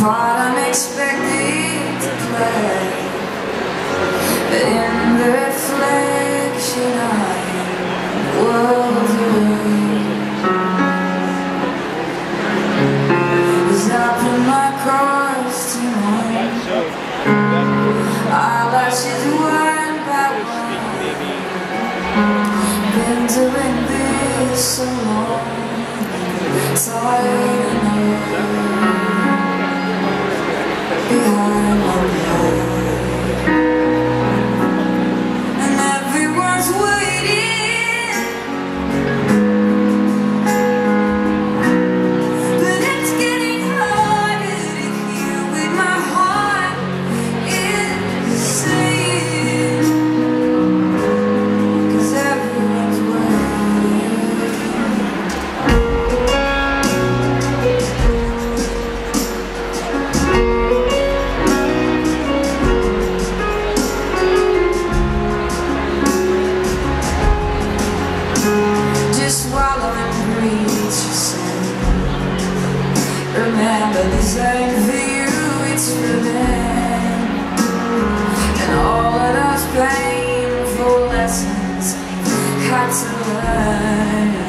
part I'm expected to play, but in the reflection I am worlds away. As I put my cross to mine, eyelashes one by one. Been doing this so long, tired enough. Behind my back, and everyone's waiting, but it's getting harder to hear what my heart is saying, 'cause everyone's swallow and breathe, she said. Remember, this ain't for you, it's for them. And all of those painful lessons I had to learn.